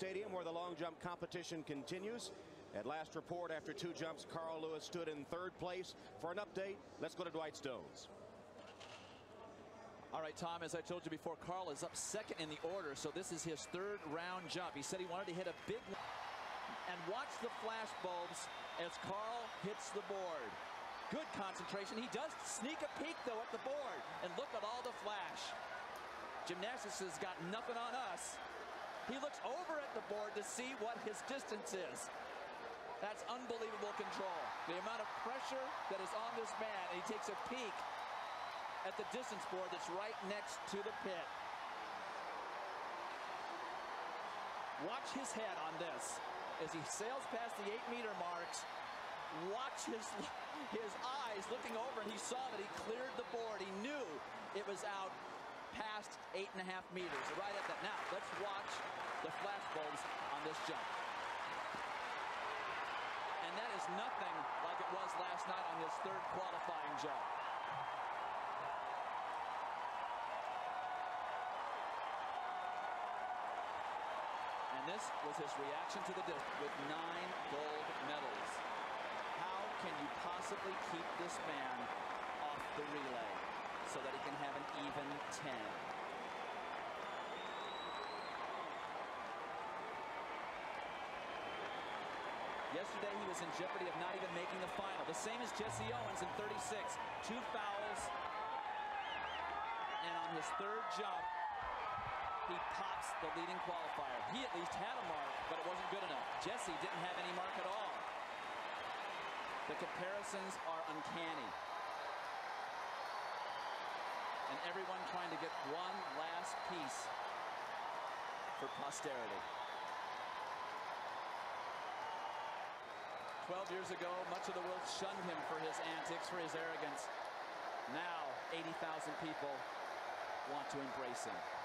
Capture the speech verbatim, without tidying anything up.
Stadium, where the long jump competition continues. At last report, after two jumps, Carl Lewis stood in third place. For an update, let's go to Dwight Stones. All right, Tom, as I told you before, Carl is up second in the order, so this is his third round jump. He said he wanted to hit a big one. And watch the flash bulbs as Carl hits the board. Good concentration. He does sneak a peek, though, at the board. And look at all the flash. Gymnastics has got nothing on us. He looks over at the board to see what his distance is. That's unbelievable control. The amount of pressure that is on this man, and he takes a peek at the distance board that's right next to the pit. Watch his head on this. As he sails past the eight meter marks, watch his, his eyes looking over, and he saw that he cleared the board. He knew it was out past eight and a half meters, right at that. Now, let's watch the flash bulbs on this jump. And that is nothing like it was last night on his third qualifying jump. And this was his reaction to the disc with nine gold medals. How can you possibly keep this man off the relay so that he can have an even ten? Yesterday he was in jeopardy of not even making the final. The same as Jesse Owens in thirty-six. Two fouls. And on his third jump, he pops the leading qualifier. He at least had a mark, but it wasn't good enough. Jesse didn't have any mark at all. The comparisons are uncanny. And everyone trying to get one last piece for posterity. Twelve years ago, much of the world shunned him for his antics, for his arrogance. Now, eighty thousand people want to embrace him.